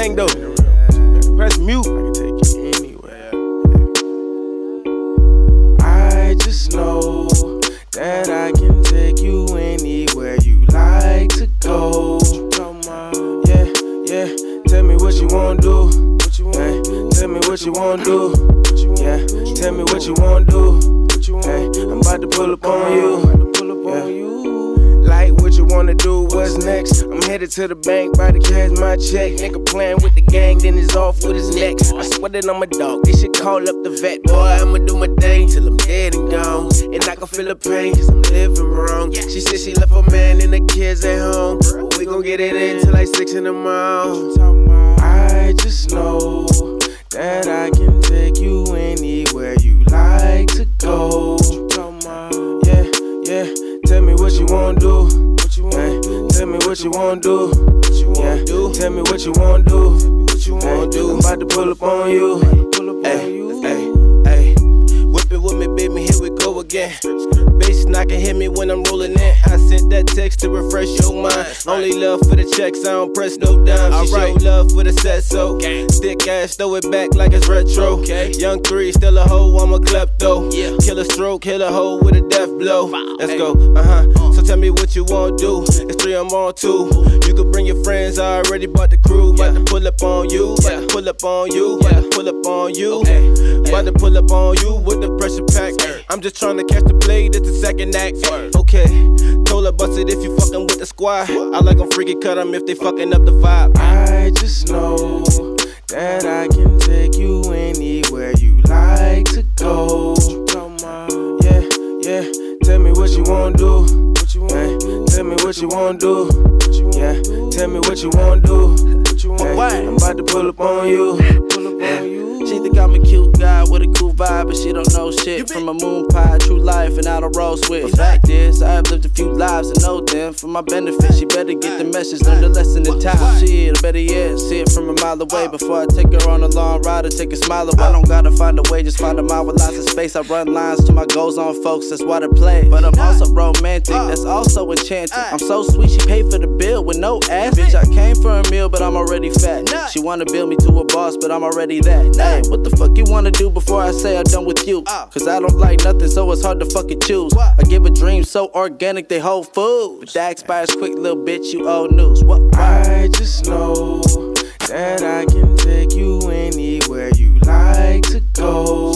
gang though. Press mute. I can take you anywhere. I just know that I can take you anywhere you like to go. Yeah, yeah. Tell me what you wanna do. Hey, tell me what you wanna do. Yeah, tell me what you wanna do. Hey, I'm about to pull up on you. Yeah. Like what you wanna do, what's next? I'm headed to the bank, about to cash my check. Nigga playing with the gang, then it's off with his neck. I swear that I'm a dog, they should call up the vet. Boy, I'ma do my thing till I'm dead and gone. And I can feel the pain, cause I'm living wrong. She said she left her man and the kids at home, but we gon' get it in till like 6 in the morning. I just know that I can take you anywhere you like to go. Yeah, yeah. Tell me what you wanna do. Hey, tell me what you wanna do. Yeah, tell me what you wanna do. Hey, I'm about to pull up on you. Hey, hey, hey. Whip it with me, baby, here we go again. Bass knocking, hit me when I'm rolling in. I sent that text to refresh your mind. Only love for the checks, I don't press no dimes. She show love for the set, so thick ass, throw it back like it's retro. Young 3, still a hoe, I'm a klepto. Kill a stroke, kill a hoe with a death blow. Let's go, So tell me what you wanna do. It's 3, I'm on 2. You can bring your friends, I already bought the crew. About to pull up on you, about to pull up on you, about to pull up on you, about to pull up on you with the pressure pack. I'm just trying to catch the blade, it's the second act. Okay, told her bust it if you fucking with the squad. I like them freaky, cut them if they fucking up the vibe. I just know that I can take you anywhere you like to go. Yeah, yeah. Tell me what you wanna do. Hey, tell me what you wanna do. Yeah, tell me what you wanna do. Hey, I'm about to pull up on you. She think I'm a cute guy with a cool vibe, but she don't know shit. From a moon pie, true life, and I don't roll with. Fact is, I have lived a few lives and know them. For my benefit, she better get the message, learn the lesson in time. Shit, I better see it from a mile away. Before I take her on a long ride or take a smile away. I don't gotta find a way, just find a mile with lots of space. I run lines to my goals on folks, that's why they play. But I'm also romantic, that's also enchanting. I'm so sweet, she paid for the bill with no ass. Bitch, I came for a meal, but I'm already fat. She wanna build me to a boss, but I'm already that. Hey, what the fuck you wanna do before I say I'm done with you? Cause I don't like nothing, so it's hard to fucking choose. I give a dream so organic, they whole food. But that expires quick, little bitch, you old news. I just know that I can take you anywhere you like to go.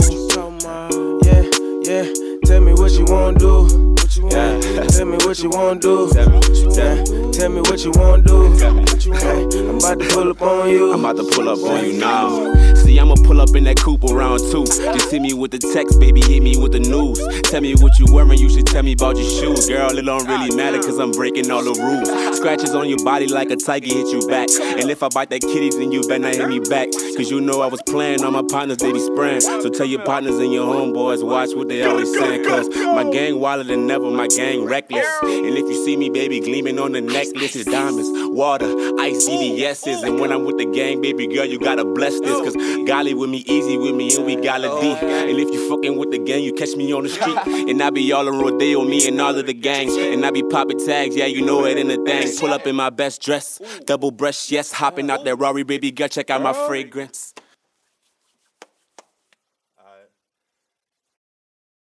Yeah, yeah. Tell me what you wanna do. Yeah, tell me what you wanna do. Yeah, tell me what you wanna do. Hey, I'm about to pull up on you. I'm about to pull up on you now. See, I'ma pull up in that coupe around 2. Just hit me with the text, baby, hit me with the news. Tell me what you wearing, you should tell me about your shoes. Girl, it don't really matter, cause I'm breaking all the rules. Scratches on your body like a tiger hit you back. And if I bite that kitty, then you better not hit me back. Cause you know I was playing on my partners, they be spraying. So tell your partners and your homeboys, watch what they always saying. Cause my gang wilder than ever, my gang reckless. And if you see me, baby, gleaming on the necklace, it's diamonds, water, ice, VVS's. And when I'm with the gang, baby girl, you gotta bless this. Cause golly with me, easy with me, and we got a D. And if you fucking with the gang, you catch me on the street. And I be all on rodeo, me and all of the gangs. And I be popping tags, yeah, you know it in the thing. Pull up in my best dress, double breast, yes. Hopping out that Rari, baby girl, check out my fragrance.